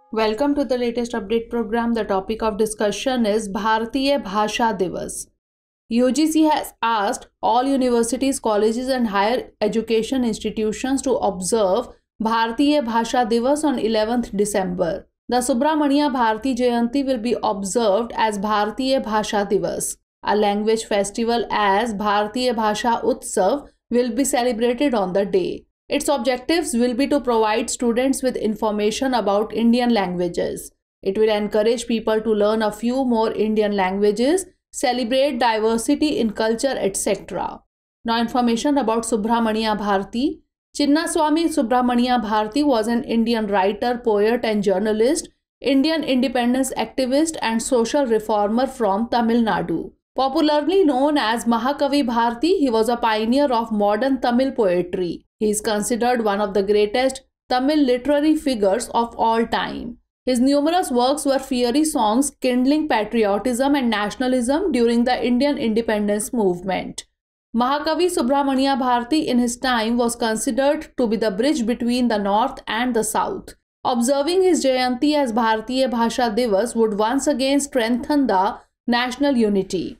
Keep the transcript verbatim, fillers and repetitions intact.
Welcome to the latest update program. The topic of discussion is Bharatiya Bhasha Divas. U G C has asked all universities, colleges and higher education institutions to observe Bharatiya Bhasha Divas on eleventh December. The Subramania Bharati Jayanti will be observed as Bharatiya Bhasha Divas. A language festival as Bharatiya Bhasha Utsav will be celebrated on the day. Its objectives will be to provide students with information about Indian languages. It will encourage people to learn a few more Indian languages, celebrate diversity in culture, et cetera. Now, information about Subramania Bharati. Chinnaswamy Subramania Bharati was an Indian writer, poet and journalist, Indian independence activist and social reformer from Tamil Nadu. Popularly known as Mahakavi Bharati, he was a pioneer of modern Tamil poetry. He is considered one of the greatest Tamil literary figures of all time. His numerous works were fiery songs kindling patriotism and nationalism during the Indian independence movement. Mahakavi Subramania Bharati in his time was considered to be the bridge between the north and the south. Observing his Jayanti as Bharatiya Bhasha Divas would once again strengthen the national unity.